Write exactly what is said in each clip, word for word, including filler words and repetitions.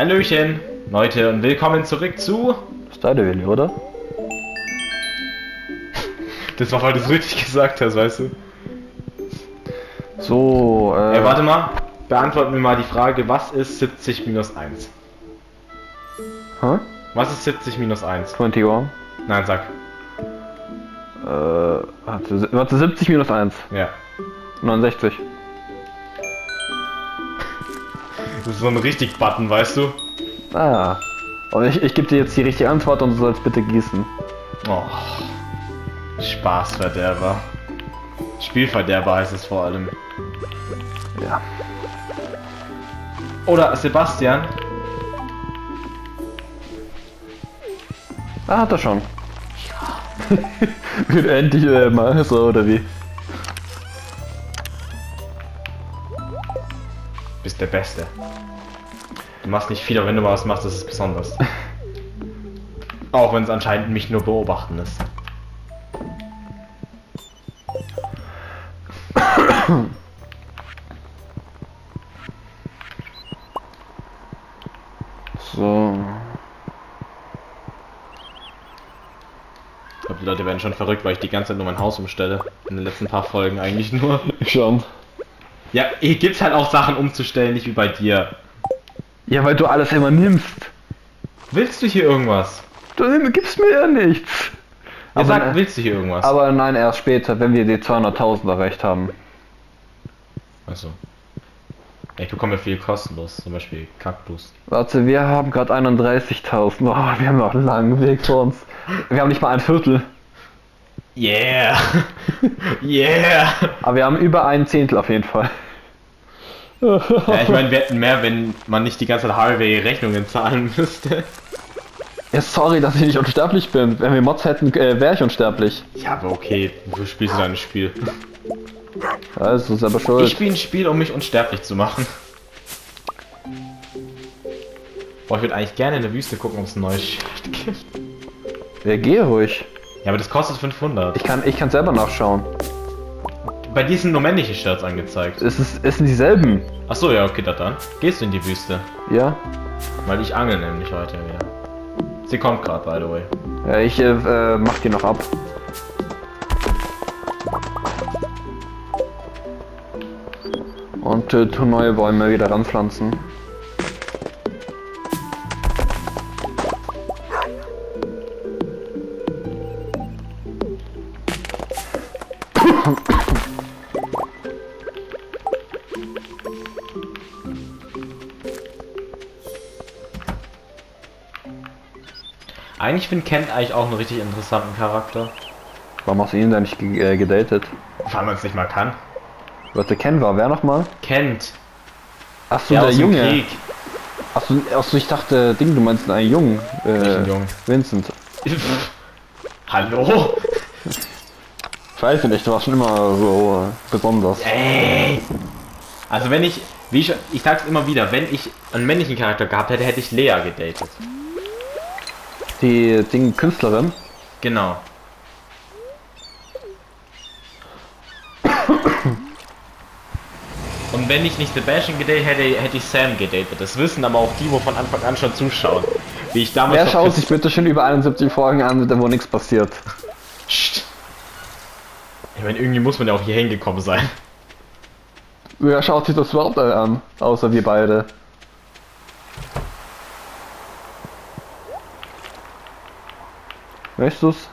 Hallöchen, Leute, und willkommen zurück zu... Stardew Valley, oder? Das war, weil du es richtig gesagt hast, weißt du? So, äh... Ey, warte mal, beantworten wir mal die Frage, was ist siebzig minus eins? Hä? Was ist siebzig minus eins? einundzwanzig. Nein, sag. Äh, warte, warte, siebzig minus eins. Ja. neunundsechzig. Das ist so ein richtig Button, weißt du? Ah. Und ich, ich gebe dir jetzt die richtige Antwort und du sollst bitte gießen. Oh. Spaßverderber. Spielverderber heißt es vor allem. Ja. Oder Sebastian. Ah, hat er schon. Wird endlich äh, mal so, oder wie? Bist der Beste. Du machst nicht viel, aber wenn du mal was machst, ist es besonders. Auch wenn es anscheinend mich nur beobachten ist. So. Ich glaube, die Leute werden schon verrückt, weil ich die ganze Zeit nur mein Haus umstelle. In den letzten paar Folgen eigentlich nur. Schon. Ja, hier gibt's halt auch Sachen umzustellen, nicht wie bei dir. Ja, weil du alles immer nimmst. Willst du hier irgendwas? Du nimm, gibst mir ja nichts. Ja, Aber, sag, ne- willst du hier irgendwas? aber nein, erst später, wenn wir die zweihunderttausend erreicht haben. Achso. Ja, ich bekomme ja viel kostenlos, zum Beispiel Kaktus. Warte, wir haben gerade einunddreißigtausend. Oh, wir haben noch einen langen Weg vor uns. Wir haben nicht mal ein Viertel. Yeah! Yeah! Aber wir haben über ein Zehntel auf jeden Fall. Ja, ich meine, wir hätten mehr, wenn man nicht die ganze Zeit Harvey-Rechnungen zahlen müsste. Ja, sorry, dass ich nicht unsterblich bin. Wenn wir Mods hätten, äh, wäre ich unsterblich. Ja, aber okay, wofür spielst du dein Spiel? Also, ist aber schuld. Ich spiele ein Spiel, um mich unsterblich zu machen. Boah, ich würde eigentlich gerne in der Wüste gucken, ob es ein neues Shirt gibt. Ja, geh ruhig. Ja, aber das kostet fünfhundert. Ich kann, ich kann selber nachschauen. Bei dir sind nur männliche Shirts angezeigt. Es ist, es sind dieselben. Achso, ja, okay, da dann. Gehst du in die Wüste? Ja. Weil ich angel nämlich heute wieder. Sie kommt gerade, by the way. Ja, ich äh, äh, mach die noch ab. Und äh, tu neue Bäume wieder ranpflanzen. Eigentlich finde Kent eigentlich auch einen richtig interessanten Charakter. Warum hast du ihn denn nicht ge äh, gedatet? Weil man es nicht mal kann. Warte, Ken war wer nochmal? Kent. Achso, Der der aus dem Junge. Krieg. Achso, achso, ich dachte, Ding, du meinst einen Jungen. Äh, Welchen Jungen? Vincent. Hallo? Ich weiß nicht, du warst schon immer so äh, besonders. Ey. Also wenn ich, wie ich, ich sag's immer wieder, wenn ich einen männlichen Charakter gehabt hätte, hätte ich Lea gedatet. Die Ding Künstlerin. Genau. Und wenn ich nicht Sebastian gedatet hätte, hätte ich Sam gedatet. Das wissen aber auch die, wo von Anfang an schon zuschauen. Wie ich damals. Wer noch schaut bis- sich bitte schon über einundsiebzig Folgen an, wo nichts passiert? Psst. Ich meine, irgendwie muss man ja auch hier hingekommen sein. Wer schaut sich das überhaupt an? Außer wir beide. Weißt du's?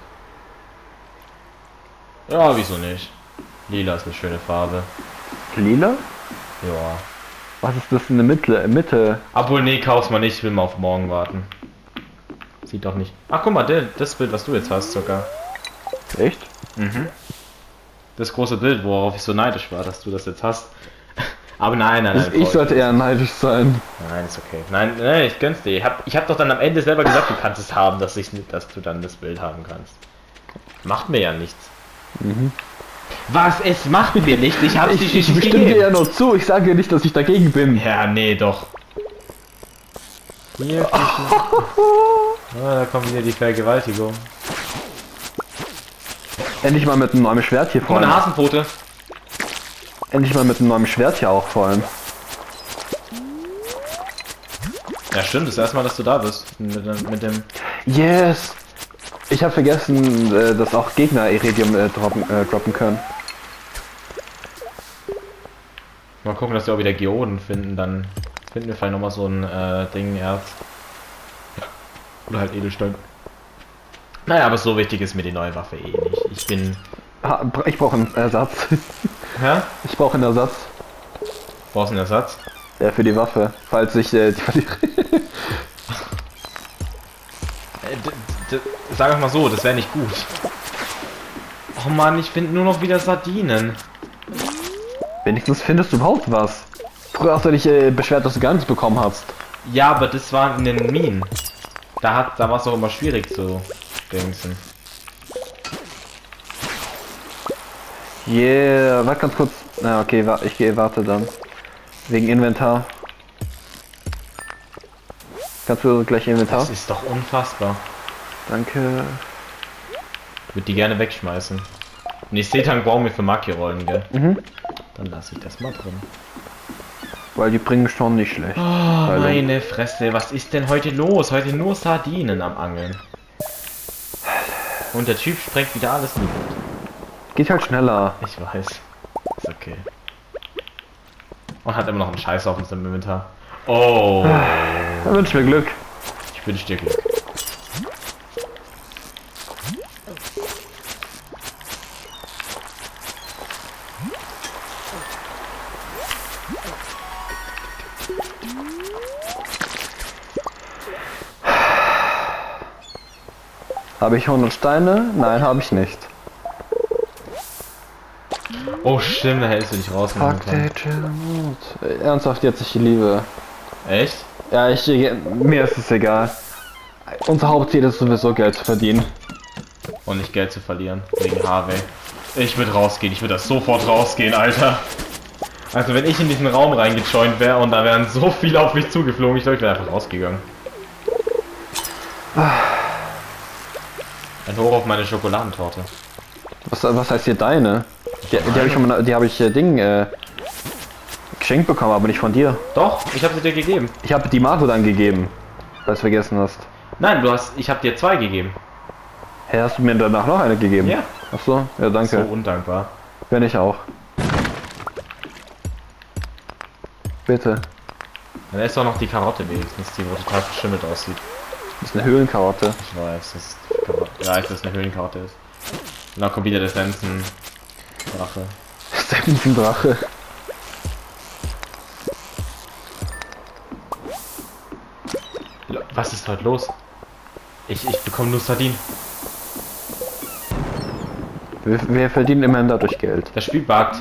Ja, wieso nicht? Lila ist eine schöne Farbe. Lila? Ja. Was ist das in der Mitte? Mitte? Obwohl, nee, kauf's mal nicht, ich will mal auf morgen warten. Sieht doch nicht. Ach, guck mal, der, das Bild, was du jetzt hast, sogar. Echt? Mhm. Das große Bild, worauf ich so neidisch war, dass du das jetzt hast. Aber nein, nein, nein. Ich Paul. sollte eher neidisch sein. Nein, ist okay. Nein, nein, ich gönn's dir. Ich hab, ich hab doch dann am Ende selber gesagt, du kannst es haben, dass, ich, dass du dann das Bild haben kannst. Macht mir ja nichts. Mhm. Was? Es macht mir nichts? Ich hab's dir Ich, ich nicht bestimme dir gegeben. ja nur zu, ich sage dir nicht, dass ich dagegen bin. Ja, nee, doch. Hier. Ah, da kommt wieder die Vergewaltigung. Endlich mal mit einem neuen Schwert hier Guck mal, vor eine allem. Hasenpfote. Endlich mal mit einem neuen Schwert hier auch vor allem. Ja stimmt, das erste Mal, dass du da bist. Mit, dem- mit dem... Yes! Ich habe vergessen, äh, dass auch Gegner Iridium äh, droppen, äh, droppen können. Mal gucken, dass wir auch wieder Geoden finden, dann finden wir vielleicht nochmal so ein äh, Ding, Erz. Oder halt Edelstein. Naja, aber so wichtig ist mir die neue Waffe eh nicht. Ich bin... Ha, ich brauche einen Ersatz. Hä? Ich brauche einen Ersatz. Brauchst du einen Ersatz? Ja, für die Waffe, falls ich äh, die verliere. Äh, d- d- Sag ich mal so, das wäre nicht gut. Oh Mann, ich finde nur noch wieder Sardinen. Wenigstens findest du überhaupt was. Früher hast du dich äh, beschwert, dass du gar nichts bekommen hast. Ja, aber das war in den Minen. Da hat, da war es auch immer schwierig zu dingsen. Yeah, warte ganz kurz. Na okay, wa ich gehe, warte dann. Wegen Inventar. Kannst du gleich Inventar? Das ist doch unfassbar. Danke. Ich würde die gerne wegschmeißen. Und ich sehe dann brauchen wir für Maki-Rollen, gell? Mhm. Dann lasse ich das mal drin. Weil die bringen schon nicht schlecht. Oh, Weil- meine Fresse, was ist denn heute los? Heute nur Sardinen am Angeln. Und der Typ sprengt wieder alles nieder. Geht halt schneller. Ich weiß. Ist okay. Und hat immer noch einen Scheiß auf unserem Inventar. Oh. Dann wünsch mir Glück. Ich wünsche dir Glück. Habe ich hundert Steine? Nein, habe ich nicht. Oh, stimmt, da hältst du dich raus. Fuck the Chill. Ernsthaft jetzt, ich liebe. Echt? Ja, ich, mir ist es egal. Unser Hauptziel ist sowieso Geld zu verdienen. Und nicht Geld zu verlieren. Wegen Harvey. Ich würde rausgehen. Ich würde das sofort rausgehen, Alter. Also wenn ich in diesen Raum reingejoint wäre und da wären so viele auf mich zugeflogen, ich glaube, ich wäre einfach rausgegangen. Ein Hoch auf meine Schokoladentorte. Was, was heißt hier deine? Die, die habe ich, schon mal- die hab ich äh, Ding äh, geschenkt bekommen, aber nicht von dir. Doch, ich habe sie dir gegeben. Ich habe die Marco dann gegeben, falls du vergessen hast. Nein, du hast, ich habe dir zwei gegeben. Hey, hast du mir danach noch eine gegeben? Ja. Ach so, ja danke. So undankbar. Wenn ich auch. Bitte. Dann ist doch noch die Karotte wenigstens, die wo total verschimmelt aussieht. Das ist eine Höhlenkarotte. Ich weiß, das ist Karotte. Ja, dass das eine Höhlenkarotte ist. Und dann kommt wieder der Sensen Drache. Das ist ein Drache. Was ist heute los? Ich, ich bekomme nur Sardinen. Wir, wir verdienen immerhin dadurch Geld. Das Spiel buggt.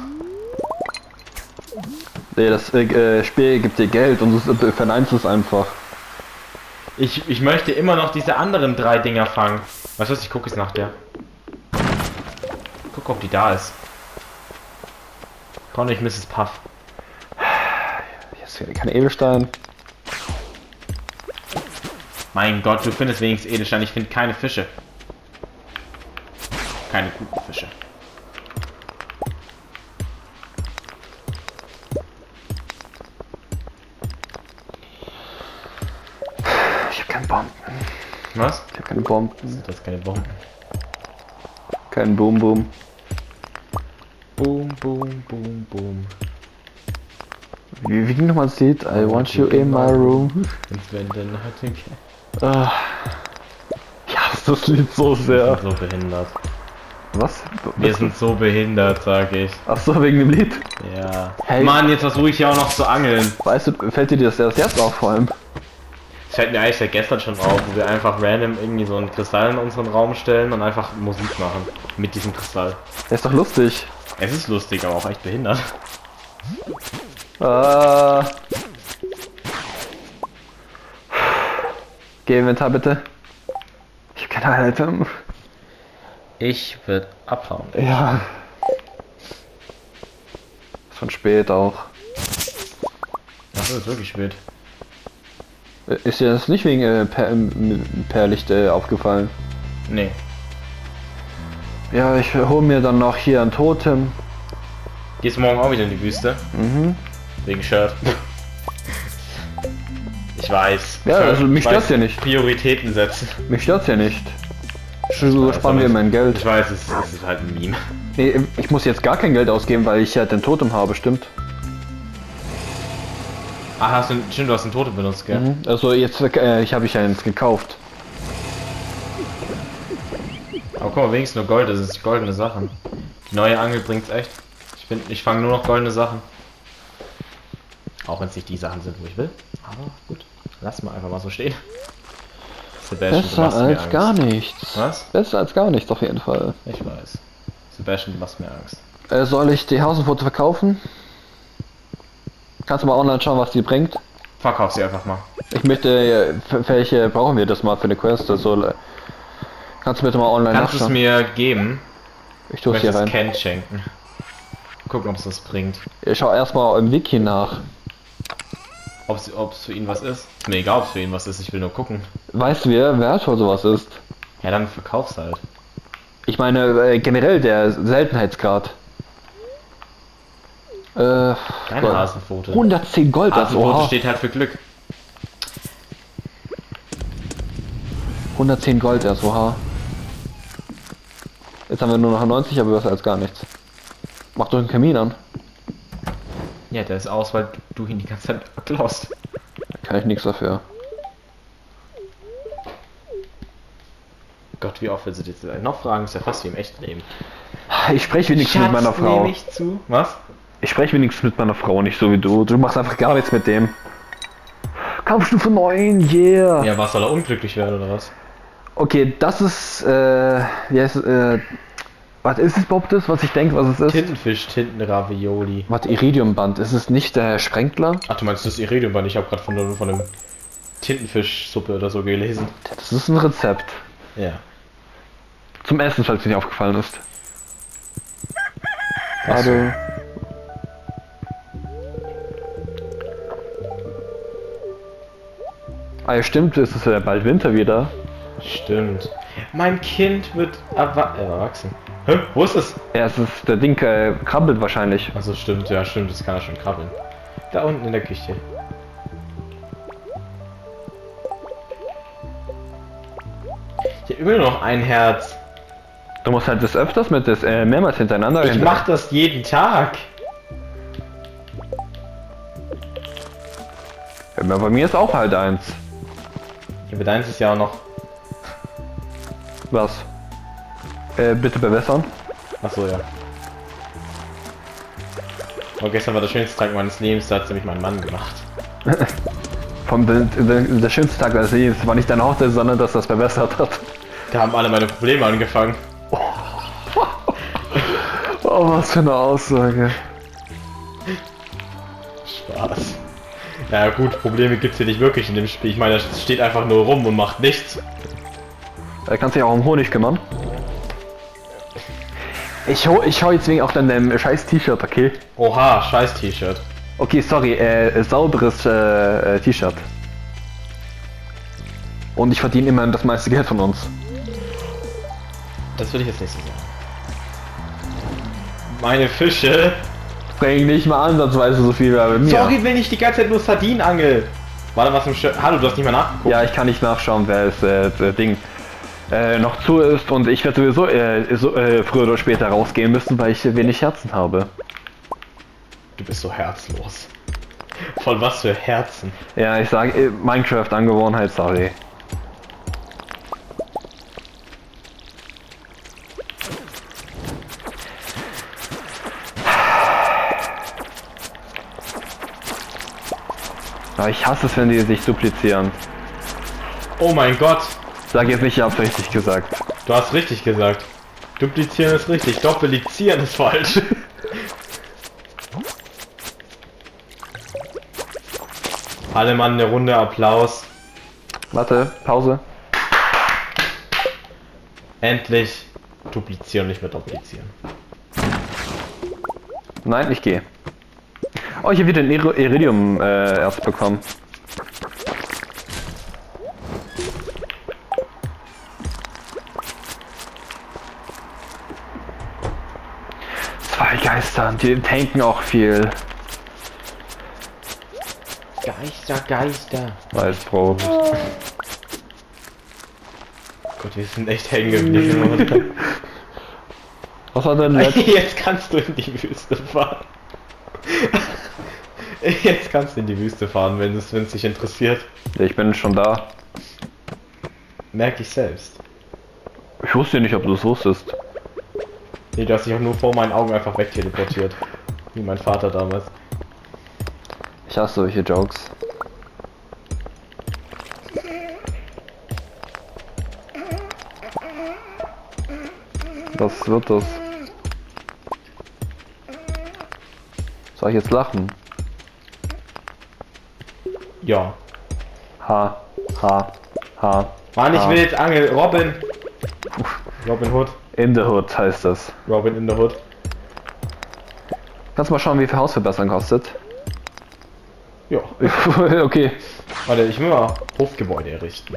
Nee, das äh, Spiel gibt dir Geld und du äh, verneinst es einfach. Ich, ich möchte immer noch diese anderen drei Dinger fangen. Weißt du was, ich gucke jetzt nach der. Guck, ob die da ist. Komm nicht, Misses Puff. Hier ist kein Edelstein. Mein Gott, du findest wenigstens Edelstein. Ich finde keine Fische. Keine guten Fische. Ich habe keine Bomben. Was? Ich habe keine Bomben. Das ist keine Bomben. Kein Boom Boom. Boom, boom, boom, boom. Wie, wie ging nochmal das Lied? I want you in my room. Und wenn dann heute. Ah. Ich hasse das Lied so Wir sehr. sind so behindert. Was? Wir sind so behindert, sag ich. Ach so, wegen dem Lied. Ja. Hey. Mann, jetzt versuche ich ja auch noch zu angeln. Weißt du, fällt dir das erst jetzt auf vor allem? Das fällt mir eigentlich seit gestern schon auf, wo wir einfach random irgendwie so einen Kristall in unseren Raum stellen und einfach Musik machen. Mit diesem Kristall. Der ist doch lustig. Es ist lustig, aber auch echt behindert. Ah. Geh Inventar bitte. Ich hab keine Item. Ich würde abhauen. Ja. Schon spät auch. Das ist wirklich spät. Ist dir das nicht wegen äh, per, ähm, Perlicht äh, aufgefallen? Nee. Ja, ich hole mir dann noch hier ein Totem. Gehst du morgen auch wieder in die Wüste? Mhm. Wegen Shirt. Ich Ich weiß. Ja, also mich Ich weiß, stört's ja nicht. Prioritäten setzen. Mich stört's ja nicht. So sparen wir mein Geld. Ich weiß, es, es ist halt ein Meme. Nee, ich muss jetzt gar kein Geld ausgeben, weil ich ja den Totem habe, stimmt. Ah, hast du, stimmt, du hast einen Totem benutzt, gell? Mhm. Also jetzt, äh, ich habe ich ja eins gekauft. Aber guck mal, wenigstens nur Gold, das ist goldene Sachen. Die neue Angel bringt's echt. Ich finde, ich fange nur noch goldene Sachen. Auch wenn es nicht die Sachen sind, wo ich will. Aber gut, lass mal einfach mal so stehen. Sebastian, du Besser machst mir als Angst. gar nichts. Was? Besser als gar nichts auf jeden Fall. Ich weiß. Sebastian, du machst mir Angst. Äh, soll ich die Hausenfoto verkaufen? Kannst du mal online schauen, was die bringt? Verkauf sie einfach mal. Ich möchte, äh, welche brauchen wir das mal für eine Quest? Also, äh, kannst du bitte mal online Kannst du es nachschauen? mir geben? Ich Ich tue es hier möchte es rein. Ken schenken. Gucken, ob es das bringt. Ich schau erstmal im Wiki nach. Ob es für ihn was ist. Ist mir egal, ob es für ihn was ist. Ich will nur gucken. Weißt du, wer wertvoll sowas ist? Ja, dann verkauf's halt. Ich meine, äh, generell der Seltenheitsgrad. Äh, Keine Gold. Hasenpfote. hundertzehn Gold, das Hasenpfote oha. steht halt für Glück. hundertzehn Gold erst, oha. Jetzt haben wir nur noch neunzig, aber besser als gar nichts. Mach doch einen Kamin an. Ja, der ist aus, weil du ihn die ganze Zeit klaust. Da kann ich nichts dafür. Gott, wie oft willst du dich noch fragen? Ist ja fast wie im echten Leben. Ich spreche wenigstens mit meiner Frau. Nehme ich zu. Was? Ich spreche wenigstens mit meiner Frau, nicht so wie du. Du machst einfach gar nichts mit dem. Kampfstufe neun, yeah! Ja, was soll er unglücklich werden oder was? Okay, das ist, äh, wie heißt es, äh, was ist es überhaupt das, was ich denke, was es ist? Tintenfisch, Tintenravioli. Warte, Iridiumband, ist es nicht der Sprenkler? Ach, du meinst das Iridiumband? Ich habe gerade von, von einem Tintenfischsuppe oder so gelesen. Das ist ein Rezept. Ja. Zum Essen, falls dir nicht aufgefallen ist. Ach so. Warte. Ah ja, stimmt, es ist ja bald Winter wieder. Stimmt. Mein Kind wird erwa äh, erwachsen. Hä? Wo ist es? Ja, es ist, der Ding äh, krabbelt wahrscheinlich. Also stimmt, ja stimmt, das kann er schon krabbeln. Da unten in der Küche. Ich habe immer noch ein Herz. Du musst halt das öfters mit das äh, mehrmals hintereinander. Ich mach das jeden Tag. Ja, bei mir ist auch halt eins. Ja, mit eins ist ja auch noch. Was? Äh, bitte bewässern. Achso, ja. Oh, gestern war der schönste Tag meines Lebens, da hat nämlich mein Mann gemacht. Vom der, der, der schönste Tag des Lebens war nicht deine Hochzeit, sondern dass das bewässert hat. Da haben alle meine Probleme angefangen. Oh, was für eine Aussage. Spaß. Ja gut, Probleme gibt's hier nicht wirklich in dem Spiel. Ich meine, es steht einfach nur rum und macht nichts. Da kannst du dich auch um Honig kümmern. Ich schau, ich schau jetzt wegen auf deinem scheiß T-Shirt, okay? Oha, scheiß T-Shirt. Okay, sorry, äh, sauberes äh, äh, T-Shirt. Und ich verdiene immer das meiste Geld von uns. Das würde ich jetzt nicht so sagen. Meine Fische. Bringen nicht mal ansatzweise so viel wie bei mir. Sorry, wenn ich die ganze Zeit nur Sardinen angel. Warte, was im Sch Hallo, du hast nicht mal nachgeguckt. Ja, ich kann nicht nachschauen, wer es äh, das Ding äh, noch zu ist, und ich werde sowieso äh, so, äh, früher oder später rausgehen müssen, weil ich wenig Herzen habe. Du bist so herzlos. Von was für Herzen? Ja, ich sage äh, Minecraft-Angewohnheit, sorry. Aber ich hasse es, wenn die sich duplizieren. Oh mein Gott. Sag jetzt nicht, ich hab's richtig gesagt. Du hast richtig gesagt. Duplizieren ist richtig, doppelizieren ist falsch. Alle Mann eine Runde Applaus. Warte, Pause. Endlich duplizieren, nicht mehr doppelizieren. Nein, ich gehe. Oh, ich habe wieder ein Ir Iridium äh, erst bekommen. Zwei Geister, die tanken auch viel. Geister, Geister. Weißbrot. Gott, wir sind echt hängen geblieben. Was war denn letzt? Jetzt kannst du in die Wüste fahren. Jetzt kannst du in die Wüste fahren, wenn es dich interessiert. Ja, ich bin schon da. Merk dich selbst. Ich wusste nicht, ob du es wusstest. Nee, du hast dich auch nur vor meinen Augen einfach wegteleportiert. Wie mein Vater damals. Ich hasse solche Jokes. Was wird das? Soll ich jetzt lachen? Ja. Ha, ha, ha. Mann, ich ha. will jetzt angeln. Robin! Robin Hood. In the Hood heißt das. Robin in the Hood. Kannst du mal schauen, wie viel Hausverbessern kostet? Ja. Okay. Warte, ich will mal Hofgebäude errichten.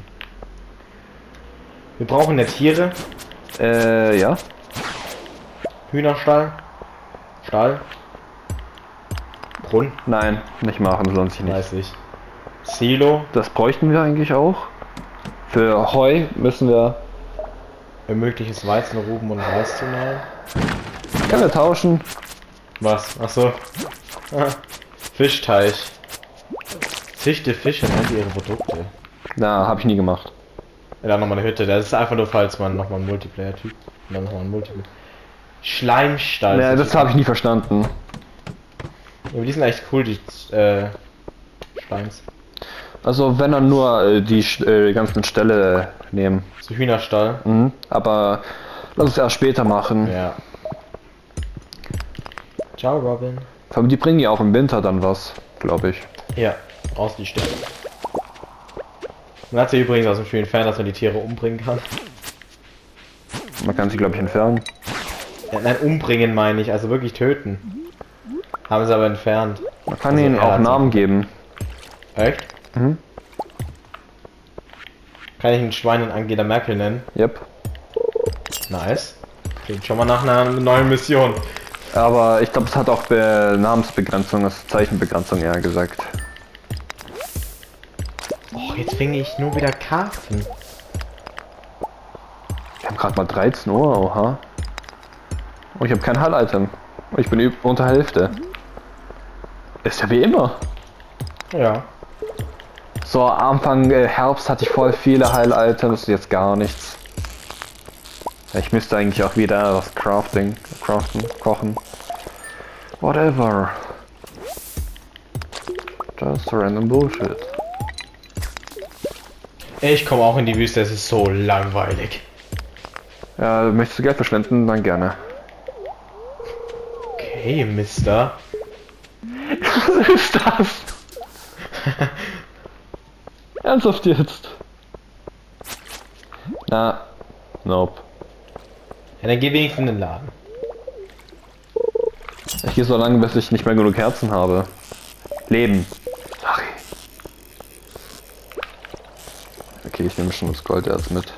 Wir brauchen ja Tiere. Äh, ja. Hühnerstall. Stall. Brunnen. Nein, nicht machen, das lohnt sich nicht. Weiß ich. Silo. Das bräuchten wir eigentlich auch. Für Heu müssen wir... Ermögliches Weizen, Ruben und Reis zu mahlen. Können wir tauschen? Was? Achso. Fischteich. Züchte Fische und all ihre Produkte. Na, habe ich nie gemacht. Ja, dann nochmal eine Hütte. Das ist einfach nur, falls man nochmal einen Multiplayer-Typ. Und dann nochmal einen Multiplayer. Schleimstall. Ja, das habe ich nie verstanden. Ja, aber die sind echt cool, die äh, Schleims. Also wenn dann nur äh, die äh, ganzen Ställe nehmen. So Hühnerstall. Mhm. Aber lass es erst später machen. Ja. Ciao, Robin. Aber die bringen ja auch im Winter dann was, glaube ich. Ja, raus die Ställe. Man hat ja übrigens aus dem Spiel entfernt, dass man die Tiere umbringen kann. Man kann sie, glaube ich, entfernen. Ja, nein, umbringen meine ich, also wirklich töten. Haben sie aber entfernt. Man kann Also ihnen er auch hat Namen sie- geben. Echt? Mhm. Kann ich ein Schwein in Angela Merkel nennen? Yep. Nice. Klingt schon mal nach einer neuen Mission. Aber ich glaube, es hat auch Be Namensbegrenzung, also Zeichenbegrenzung eher gesagt. Och, jetzt fing ich nur wieder Karpfen. Wir haben gerade mal dreizehn Uhr, oha. Oh, ich habe kein Heil-Item. Oh, ich bin üb- unter Hälfte. Ist ja wie immer. Ja. So, Anfang äh, Herbst hatte ich voll viele Heil-Items, jetzt gar nichts. Ich müsste eigentlich auch wieder was crafting, craften, kochen. Whatever. Just random Bullshit. Ich komme auch in die Wüste, es ist so langweilig. Ja, möchtest du Geld verschwenden? Dann gerne. Okay, Mister. Was ist das? Ernsthaft jetzt? Na, nope. Ja, dann geh wenigstens in den Laden. Ich gehe so lange, bis ich nicht mehr genug Herzen habe. Leben. Sorry. Okay, ich nehme schon das Golderz mit.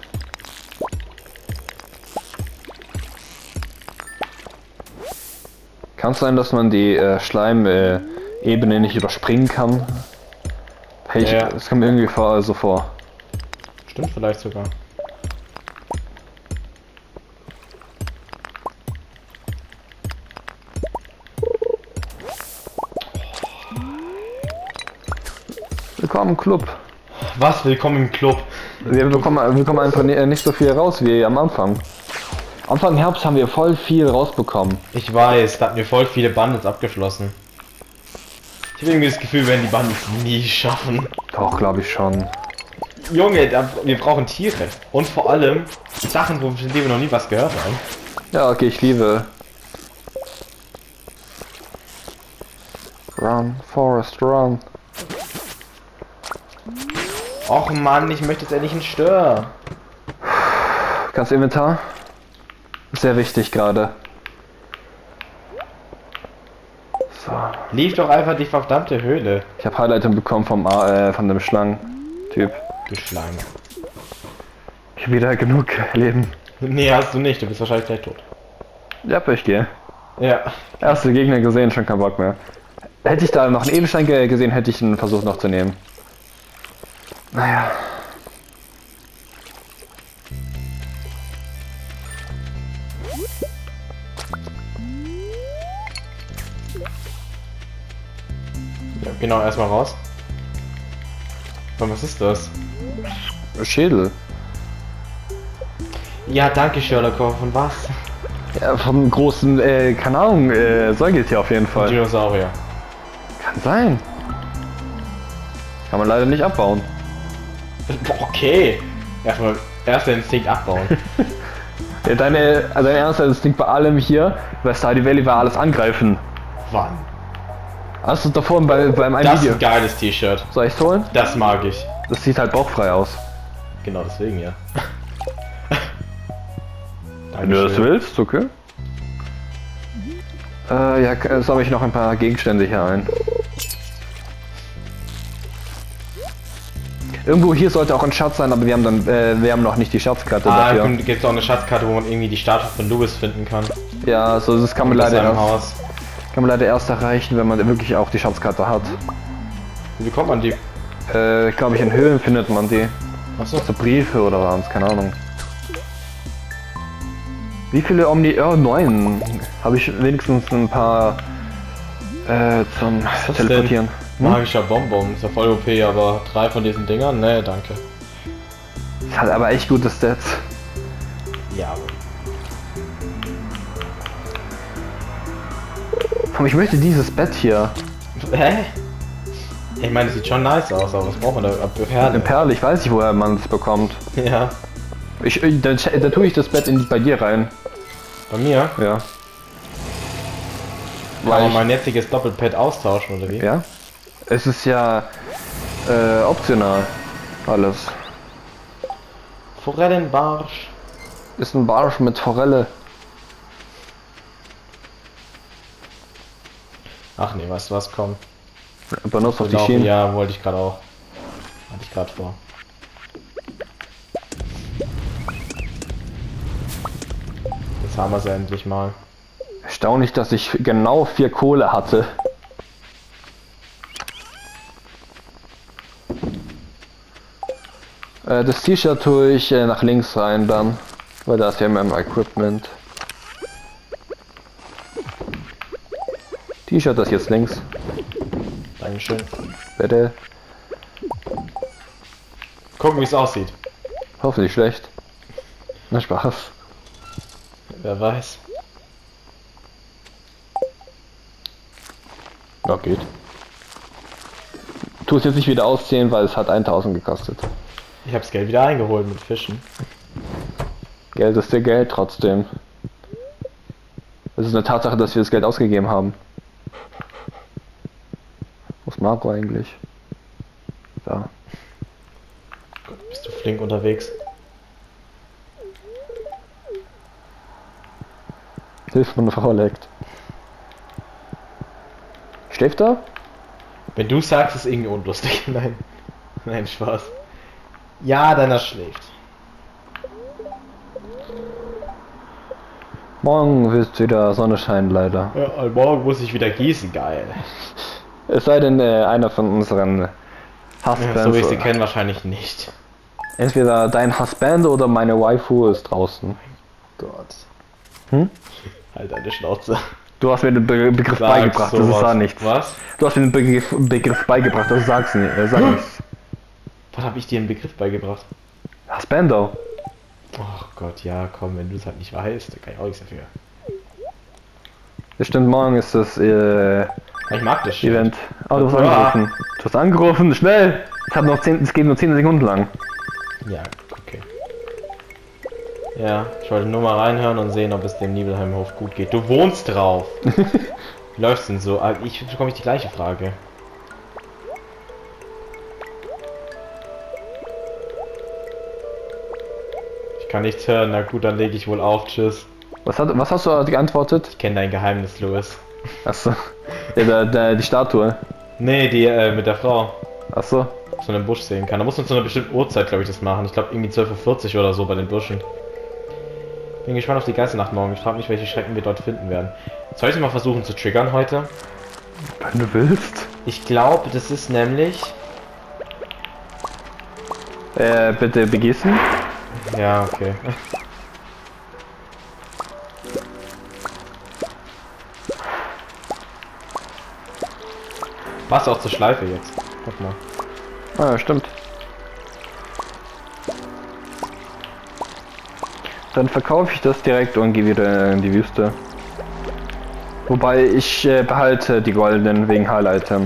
Kann es sein, dass man die äh, Schleim-Ebene äh, nicht überspringen kann? Hey, ich, Ja. das kommt mir irgendwie vor, so vor. Stimmt vielleicht sogar. Willkommen im Club. Was? Willkommen im Club. Wir bekommen, wir bekommen einfach ni- nicht so viel raus wie am Anfang. Anfang Herbst haben wir voll viel rausbekommen. Ich weiß, da hatten wir voll viele Bundles abgeschlossen. Ich habe irgendwie das Gefühl, wir werden die Bundles nie schaffen. Doch, glaube ich schon. Junge, da, wir brauchen Tiere. Und vor allem Sachen, von denen wir noch nie was gehört haben. Ja, okay, ich liebe. Run, Forest, run. Och Mann, ich möchte jetzt endlich einen Stör. Kannst Inventar? Sehr wichtig gerade. So. Lief doch einfach die verdammte Höhle. Ich habe Highlight bekommen vom A äh, von dem Schlangen-Typ. Du Schlange. Ich hab wieder genug Leben. Nee, hast du nicht, du bist wahrscheinlich gleich tot. Ja, ich gehe. Ja. Erste Gegner gesehen, schon kein Bock mehr. Hätte ich da noch einen Edelstein ge gesehen, hätte ich einen Versuch noch zu nehmen. Naja. Ja, genau, erstmal raus. Und was ist das? Schädel. Ja, danke Sherlock. Von was? Ja, vom großen, äh, keine Ahnung, äh, Säugetier auf jeden Fall. Dinosaurier. Kann sein. Kann man leider nicht abbauen. Okay. Erstmal erster Instinkt abbauen. Ja, deine, also dein erster Instinkt bei allem hier, bei Stardew Valley war alles angreifen. Wann? Hast du davor bei, beim einen Das ist Video? ein geiles T-Shirt. Soll ich's holen? Das mag ich. Das sieht halt bauchfrei aus. Genau deswegen, ja. Wenn du das willst, okay. Äh, ja, jetzt habe ich noch ein paar Gegenstände hier ein. Irgendwo hier sollte auch ein Schatz sein, aber wir haben dann, äh, wir haben noch nicht die Schatzkarte Ah, dafür. gibt es auch eine Schatzkarte, wo man irgendwie die Statue von Louis finden kann. Ja, so das kann man Aus leider seinem erst, Haus. kann man leider erst erreichen, wenn man wirklich auch die Schatzkarte hat. Wie bekommt man die? Äh, ich glaube, in Höhlen findet man die. Achso. So Briefe oder was, keine Ahnung. Wie viele Omni... Oh, neun. Habe ich wenigstens ein paar äh, zum Was Teleportieren. Hm? Magischer Bonbon. Ist ja voll O P, aber drei von diesen Dingern? Ne, danke. Das hat aber echt gute Stats. Ja, aber... Komm, ich möchte dieses Bett hier. Hä? Ich meine, das sieht schon nice aus, aber was braucht man da? Ab Eine Perle. Perle, ich weiß nicht, woher man es bekommt. Ja. Ich, ich, dann, dann tue ich das Bett in, bei dir rein. Bei mir? Ja. Kann Weil man ich, mein jetziges Doppelpad austauschen, oder wie? ja. Es ist ja äh, optional. Alles. Forellenbarsch. Ist ein Barsch mit Forelle. Ach nee, weißt du was, komm. Benutzt auf die Laufen, Schienen. ja, wollte ich gerade auch. Hatte ich gerade vor. Jetzt haben wir es endlich mal. Erstaunlich, dass ich genau vier Kohle hatte. Äh, das T-Shirt tue ich äh, nach links rein dann, weil da ist ja immer im Equipment. T-Shirt das jetzt links, Dankeschön. bitte. Gucken, wie es aussieht. Hoffentlich schlecht. Na Spaß. Wer weiß. Ja, geht. Tu es jetzt nicht wieder ausziehen, weil es hat tausend gekostet. Ich habe das Geld wieder eingeholt mit Fischen. Geld ist dir Geld trotzdem. Es ist eine Tatsache, dass wir das Geld ausgegeben haben. Wo ist Marco eigentlich? Da. Gott, bist du flink unterwegs. Hilfe, meine Frau leckt. Schläft er? Wenn du sagst, ist irgendwie unlustig. Nein. Nein, Spaß. Ja, deiner schläft. Morgen wird wieder Sonne scheinen, leider. Ja, morgen muss ich wieder gießen, geil. Es sei denn, äh, einer von unseren Ja, Husbands. so wie ich sie kenne, wahrscheinlich nicht. Entweder dein Husband oder meine Waifu ist draußen. Gott. Hm? Halt deine Schnauze. Du hast mir den Be Begriff Sag beigebracht, das ist sowas. da nichts. Was? Du hast mir den Begriff, Begriff beigebracht, das sagst du nicht. Äh, sag nichts. Was habe ich dir einen Begriff beigebracht? Husbando. Ach Gott, ja, komm, wenn du es halt nicht weißt, dann kann ich auch nichts dafür. Das stimmt, morgen ist das äh, Ich mag das Shit. Event. Oh, du hast Ja. angerufen. Du hast angerufen, schnell! Ich habe noch zehn, es geht nur zehn Sekunden lang. Ja, okay. Ja, ich wollte nur mal reinhören und sehen, ob es dem Nibelheimhof gut geht. Du wohnst drauf! Wie läuft's denn so? Ah, Ich bekomme ich die gleiche Frage. Ich kann nichts hören, na gut, dann lege ich wohl auf, tschüss. Was, hat, was hast du geantwortet? Ich kenne dein Geheimnis, Louis. Achso. Ja, der, der, die Statue. Nee, die äh, mit der Frau. Achso. So einen Busch sehen kann. Da muss man zu einer bestimmten Uhrzeit, glaube ich, das machen. Ich glaube irgendwie zwölf Uhr vierzig oder so bei den Burschen. Bin gespannt auf die Geisternacht morgen. Ich frage mich, welche Schrecken wir dort finden werden. Soll ich mal versuchen zu triggern heute? Wenn du willst. Ich glaube, das ist nämlich... Äh, bitte begießen. Ja, okay. Passt auch zur Schleife jetzt. Guck mal. Ah, ja, stimmt. Dann verkaufe ich das direkt und gehe wieder in die Wüste. Wobei ich äh, behalte die goldenen wegen Heil-Item.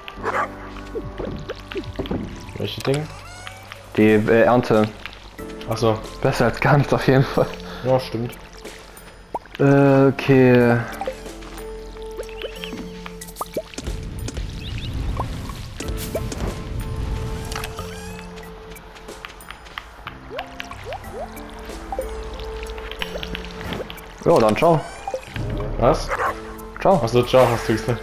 Welche Ding? Die äh, Ernte. Achso. Besser als gar nichts auf jeden Fall. Ja, stimmt. Äh, okay. Ja, dann ciao. Was? Ciao. Achso, ciao, hast du gesagt.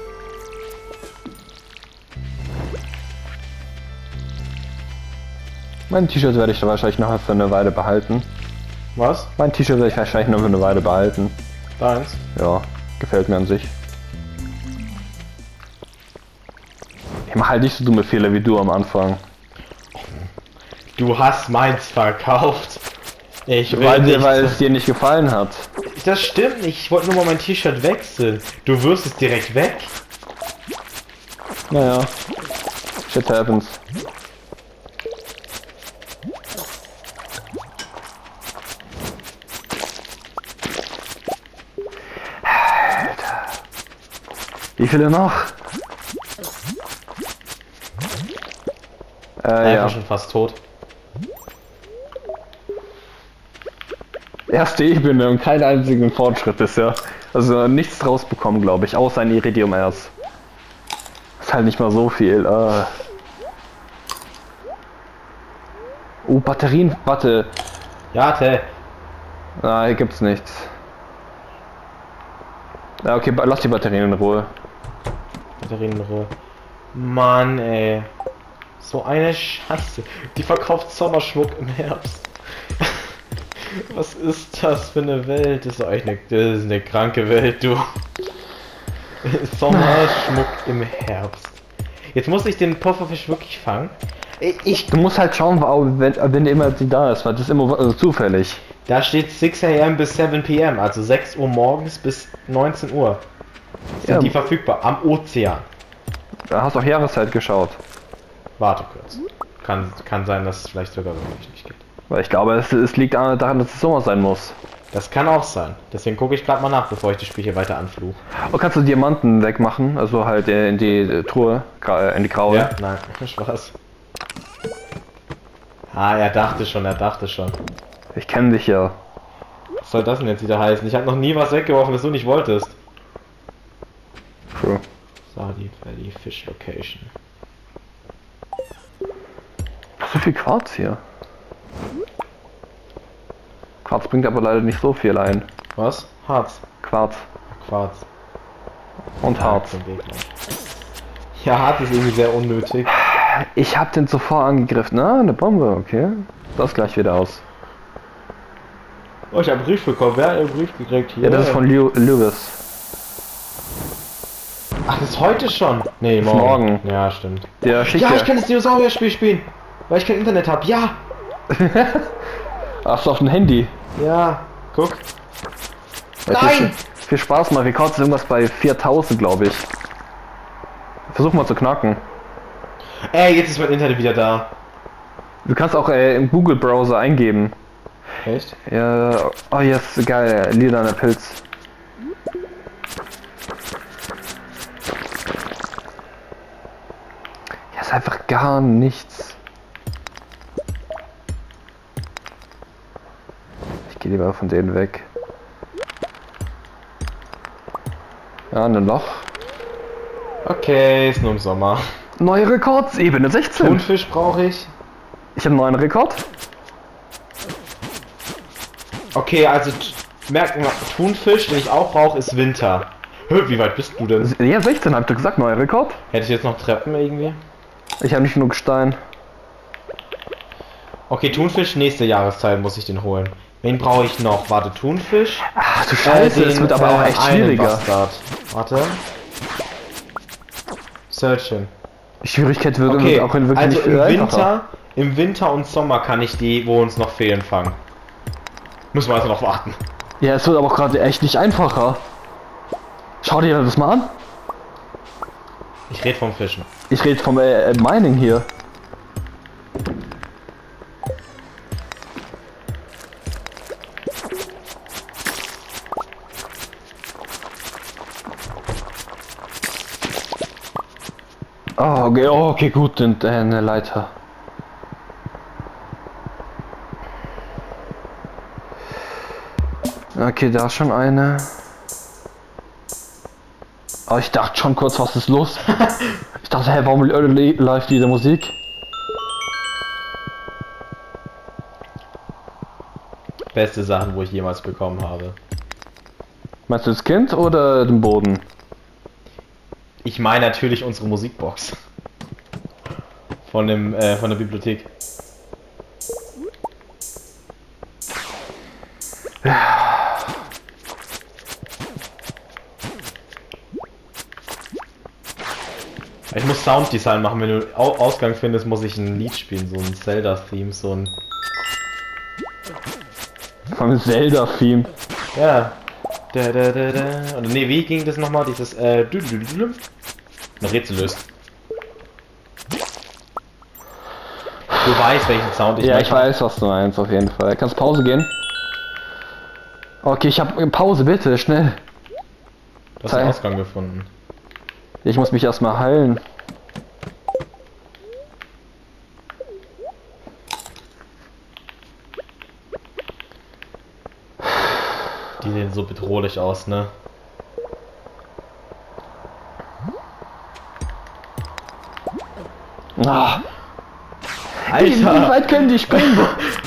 Mein T-Shirt werde ich da wahrscheinlich noch für eine Weile behalten. Was? Mein T-Shirt werde ich wahrscheinlich noch für eine Weile behalten. Deins? Ja, gefällt mir an sich. Ich mache halt nicht so dumme Fehler wie du am Anfang. Du hast meins verkauft. Ich will Weil, dir, nicht. weil es dir nicht gefallen hat. Das stimmt nicht. Ich wollte nur mal mein T-Shirt wechseln. Du wirst es direkt weg. Naja. Shit happens. Alter. Wie viele noch? Äh, Einfach ja. schon fast tot. Erste Ebene und keinen einzigen Fortschritt bisher. Also nichts draus bekommen, glaube ich, außer ein Iridium-Erz. Ist halt nicht mal so viel. Äh. Oh, Batterien, warte. Ja, Tell. Ah, hier gibt's nichts. Ja, okay, ba- lass die Batterien in Ruhe. Batterien in Ruhe. Mann, ey. So eine Scheiße. Die verkauft Sommerschmuck im Herbst. Was ist das für eine Welt? Das ist doch echt eine, das ist eine kranke Welt, du. Sommerschmuck im Herbst. Jetzt muss ich den Pufferfisch wirklich fangen. Ich, Du musst halt schauen, wenn, wenn immer sie da ist, weil das ist immer also zufällig. da steht six a m bis seven p m, also sechs Uhr morgens bis neunzehn Uhr. Sind Ja. die verfügbar am Ozean. Da hast du auch Jahreszeit geschaut. Warte kurz. Kann, kann sein, dass es vielleicht sogar wirklich nicht geht. Weil ich glaube, es, es liegt daran, dass es Sommer sein muss. Das kann auch sein. Deswegen gucke ich gerade mal nach, bevor ich das Spiel hier weiter anfluche. Oh, kannst du Diamanten wegmachen? Also halt äh, in die äh, Truhe, gra- äh, in die graue. Ja, nein, Spaß. Ah, er dachte schon, er dachte schon. Ich kenne dich ja. Was soll das denn jetzt wieder heißen? Ich habe noch nie was weggeworfen, das du nicht wolltest. True. Sadi Valley Fish Location. So viel Quarz hier. Quarz bringt aber leider nicht so viel ein. Was? Harz. Quarz Quarz. und Harz. Ja, den Weg lang. Ja, Harz ist irgendwie sehr unnötig. Ich hab den zuvor angegriffen. Ah, eine Bombe, okay. Das gleich wieder aus. Oh, ich habe einen Brief bekommen. Wer hat einen Brief gekriegt hier? Ja, das ist von Lew Lewis. Ach, das ist heute schon? Nee, Ist morgen. morgen. Ja, stimmt. Der schickt Ja, dir- ich kann das Dinosaurier-Spiel spielen. Weil ich kein Internet habe. Ja! Ach, so auf dem Handy. Ja, guck. Ja, Nein! Viel, viel Spaß mal. Rekord ist irgendwas bei viertausend, glaube ich. Versuch mal zu knacken. Ey, jetzt ist mein Internet wieder da. Du kannst auch äh, im Google-Browser eingeben. Echt? Ja, oh yes, geil, lilaner Pilz. Ja, ist einfach gar nichts. Ich gehe lieber von denen weg. Ja, ein Loch. Okay, ist nur im Sommer. Neue Rekords, Ebene sechzehn. Thunfisch brauche ich. Ich habe einen neuen Rekord. Okay, also t- merken wir, Thunfisch, den ich auch brauche, ist Winter. Hö, wie weit bist du denn? Ja, sechzehn habt ihr gesagt, neuer Rekord. Hätte ich jetzt noch Treppen irgendwie? Ich habe nicht genug Stein. Okay, Thunfisch, nächste Jahreszeit muss ich den holen. Wen brauche ich noch? Warte, Thunfisch? Ach du Scheiße, Äh, es den, wird aber auch äh, echt einen schwieriger. Bastard. Warte. Searchen. Schwierigkeit würde Okay, auch wirklich also nicht viel im einfacher. Winter, im Winter und Sommer kann ich die, wo uns noch fehlen, fangen. Müssen wir also noch warten. Ja, es wird aber gerade echt nicht einfacher. Schau dir das mal an. Ich rede vom Fischen. Ich rede vom äh, Mining hier. Oh, okay, oh, okay, gut, und äh, eine Leiter. Okay, da ist schon eine. Oh, ich dachte schon kurz, was ist los? Ich dachte, hey, warum äh, läuft diese Musik? Beste Sachen, wo ich jemals bekommen habe. Meinst du das Kind oder den Boden? Ich meine natürlich unsere Musikbox. Von dem, äh, von der Bibliothek. Ich muss Sounddesign machen, wenn du Au Ausgang findest, muss ich ein Lied spielen, so ein Zelda-Theme, so ein... Vom Zelda-Theme. Ja. Da, da, da, da. Oder nee, wie ging das nochmal? Dieses, äh, du, du, du, du. Ein Rätsel löst. Du weißt, welchen Sound ich Ja, meine. ich weiß, was du meinst, auf jeden Fall. Kannst Pause gehen? Okay, ich habe Pause, bitte, schnell. Du hast den Ausgang gefunden. Ich muss mich erstmal heilen. Die sehen so bedrohlich aus, ne? Ah. Alter! Wie, wie weit können die springen?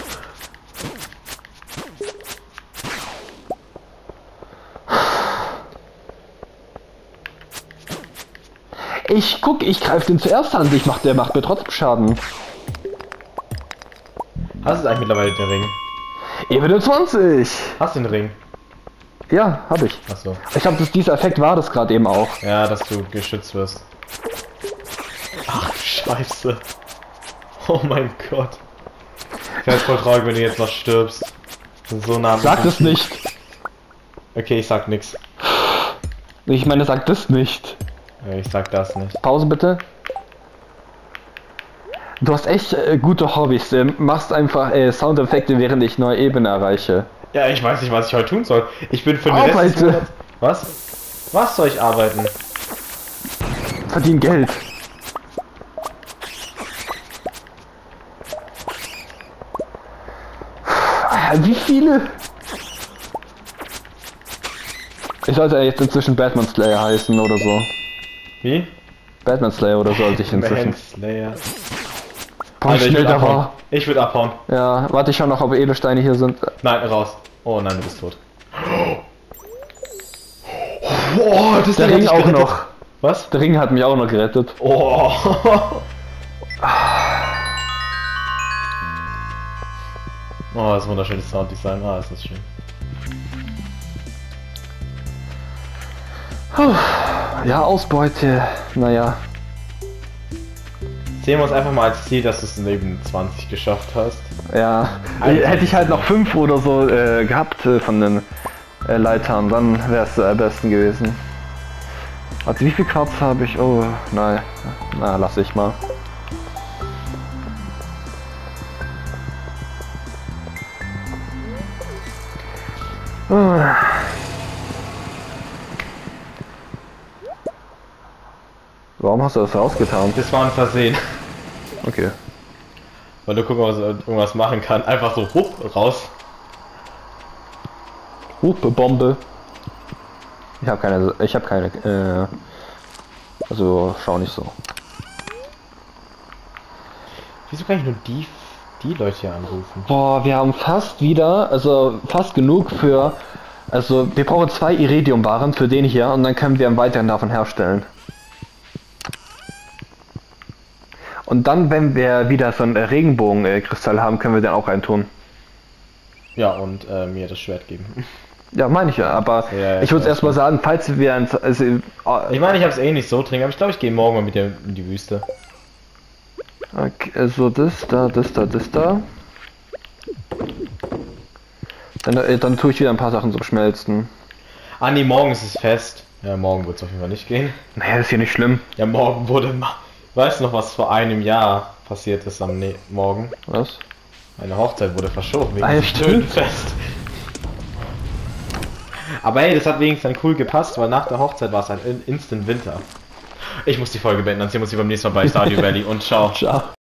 Ich guck, ich greife den zuerst an, ich mach, der macht mir trotzdem Schaden. Hast du eigentlich mittlerweile den Ring? Ebene zwanzig! Hast du den Ring? Ja, hab ich. Achso. Ich glaube, dieser Effekt war das gerade eben auch. Ja, dass du geschützt wirst. Ach, scheiße. Oh mein Gott. Ich wäre voll traurig, wenn du jetzt noch stirbst. So nah. Sag das nicht. Okay, ich sag nix. Ich meine, sag das nicht. Ja, ich sag das nicht. Pause bitte. Du hast echt äh, gute Hobbys. Äh, machst einfach äh, Soundeffekte, während ich neue Ebene erreiche. Ja, ich weiß nicht, was ich heute tun soll. Ich bin für den Arbeite. Rest des Monats... Was? Was soll ich arbeiten? Verdien Geld. Ah, wie viele? Ich sollte ja jetzt inzwischen Batman Slayer heißen oder so. Wie? Batman Slayer oder sollte ich inzwischen. Man Slayer. Boah, Alter, ich schnell will da abhauen. war. Ich will abhauen. Ja, warte ich schon noch, ob Edelsteine hier sind. Nein, raus. Oh nein, du bist tot. Boah, das Der Ding hat Ring dich auch gerettet. noch. Was? Der Ring hat mich auch noch gerettet. Oh. Oh, das ist wunderschönes Sounddesign. Ah, ist das schön. Puh. Ja, Ausbeute. Naja. Sehen wir uns einfach mal als Ziel, dass du es in Leben zwanzig geschafft hast. Ja. Alter. Hätte ich halt noch fünf oder so äh, gehabt äh, von den äh, Leitern, dann wäre es äh, am besten gewesen. Also wie viel Quarz habe ich? Oh, nein. Na, lass ich mal. Ah. Warum hast du das rausgetan? Das war ein Versehen. Okay. Weil du gucken, ob er irgendwas machen kann. Einfach so, hup, raus. Hupe Bombe. Ich habe keine, ich habe keine, äh, also schau nicht so. Wieso kann ich nur die, die Leute hier anrufen? Boah, wir haben fast wieder, also fast genug für, also wir brauchen zwei Iridium-Waren für den hier und dann können wir einen weiteren davon herstellen. Und dann, wenn wir wieder so einen Regenbogenkristall haben, können wir den auch reintun. Ja, und äh, mir das Schwert geben. Ja, meine ich ja, aber Ja, ja, ich würde ja, erstmal sagen, falls wir ein... Also, Ich meine, ich habe es eh nicht so dringend, aber ich glaube, ich gehe morgen mal mit dir in die Wüste. okay, also das, da, das, da, das, da. Dann, äh, dann tue ich wieder ein paar Sachen zum Schmelzen. Ah nee, morgen ist es fest. Ja, morgen wird es auf jeden Fall nicht gehen. Naja, ist ja nicht schlimm. Ja, morgen wurde... Ma weißt du noch, was vor einem Jahr passiert ist am ne Morgen? Was? Meine Hochzeit wurde verschoben wegen Ah, dem stimmt. Stöhnenfest. Aber hey, das hat wenigstens dann cool gepasst, weil nach der Hochzeit war es ein Instant Winter. Ich muss die Folge beenden, dann sehen wir uns beim nächsten Mal bei Stardew Valley und ciao. Ciao.